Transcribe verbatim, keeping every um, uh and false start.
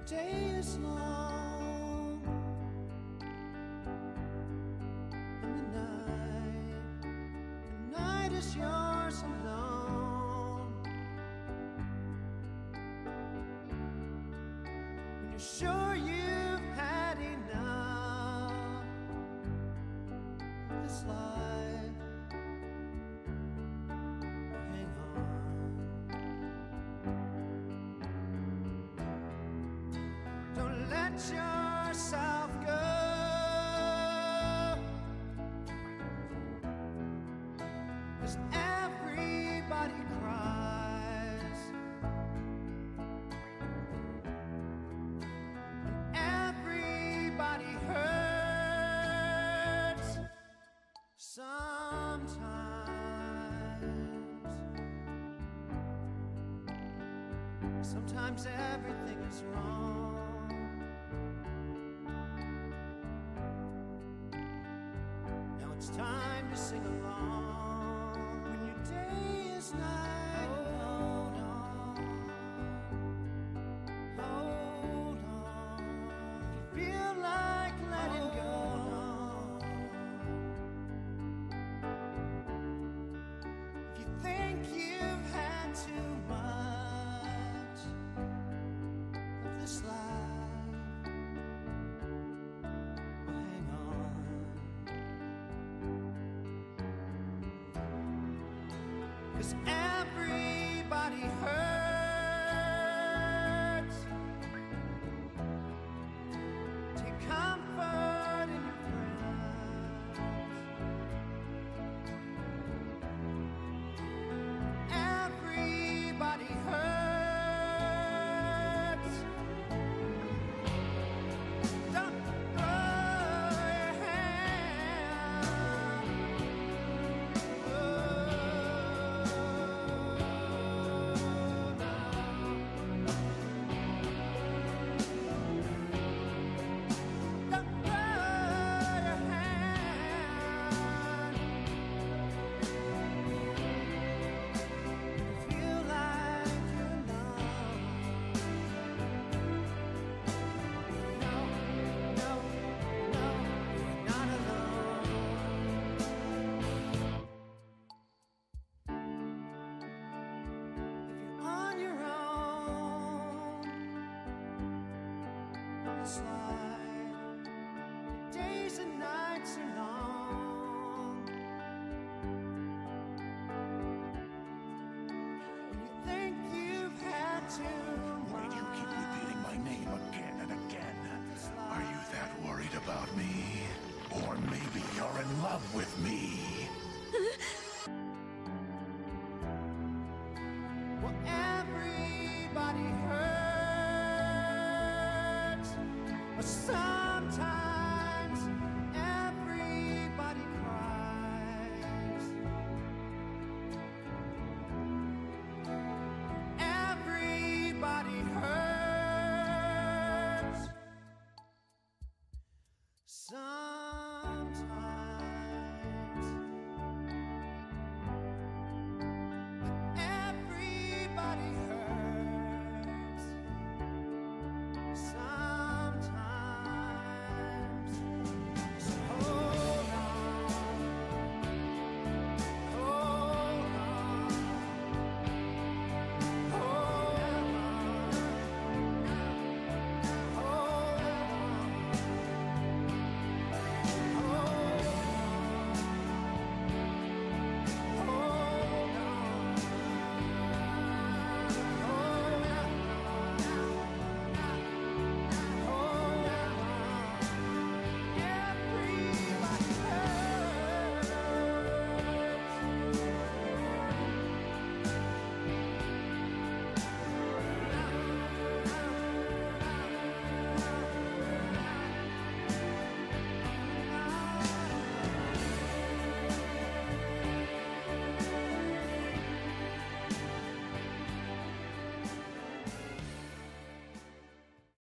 day is long and the night, the night is yours alone. When you're sure you've had enough of this life, hang on. Don't let yourself go, 'cause everybody cries and everybody hurts sometimes. Sometimes everything is wrong. It's time to sing along. When your day is night, hold on, hold on. If you feel like letting go, if you think you've had too much of this life, well, hang on. 'Cause everybody hurts. Take comfort in your friends. Everybody hurts. Don't throw your hand. Oh. Slide. The days and nights are long. When you think you've had too much. Why do you keep repeating my name again and again? Are you that worried about me? Or maybe you're in love with me?